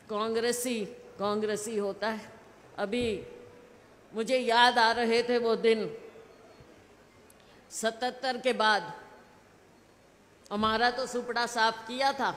कांग्रेसी होता है। अभी मुझे याद आ रहे थे वो दिन 77 के बाद। हमारा तो सुपड़ा साफ किया था,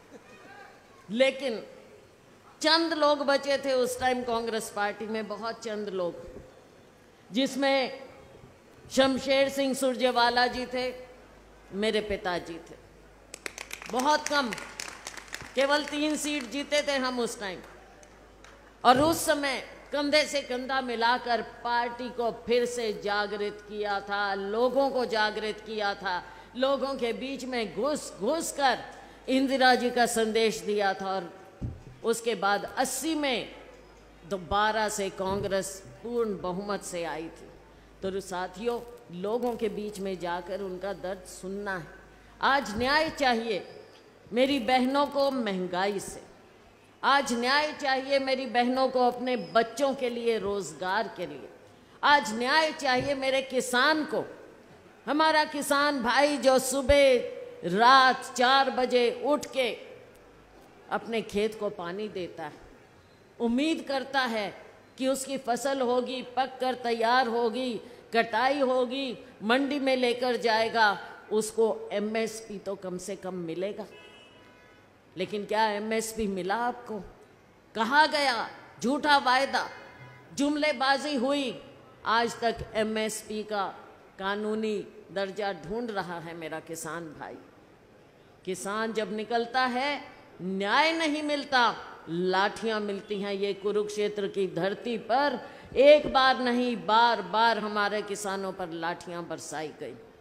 लेकिन चंद लोग बचे थे उस टाइम कांग्रेस पार्टी में, बहुत चंद लोग, जिसमें शमशेर सिंह सुरजेवाला जी थे, मेरे पिताजी थे। बहुत कम, केवल 3 सीट जीते थे हम उस टाइम। और उस समय कंधे से कंधा मिलाकर पार्टी को फिर से जागृत किया था, लोगों को जागृत किया था, लोगों के बीच में घुस घुस कर इंदिरा जी का संदेश दिया था। और उसके बाद 80 में दोबारा से कांग्रेस पूर्ण बहुमत से आई थी। तो साथियों, लोगों के बीच में जाकर उनका दर्द सुनना है। आज न्याय चाहिए मेरी बहनों को महंगाई से, आज न्याय चाहिए मेरी बहनों को अपने बच्चों के लिए, रोजगार के लिए। आज न्याय चाहिए मेरे किसान को, हमारा किसान भाई जो सुबह रात 4 बजे उठ के अपने खेत को पानी देता है, उम्मीद करता है कि उसकी फसल होगी, पक कर तैयार होगी, कटाई होगी, मंडी में लेकर जाएगा, उसको एमएसपी तो कम से कम मिलेगा। लेकिन क्या एमएसपी मिला आपको? कहा गया, झूठा वायदा, जुमलेबाजी हुई। आज तक एमएसपी का कानूनी दर्जा ढूंढ रहा है मेरा किसान भाई। किसान जब निकलता है, न्याय नहीं मिलता, लाठियां मिलती हैं। ये कुरुक्षेत्र की धरती पर एक बार नहीं, बार बार हमारे किसानों पर लाठियां बरसाई गई।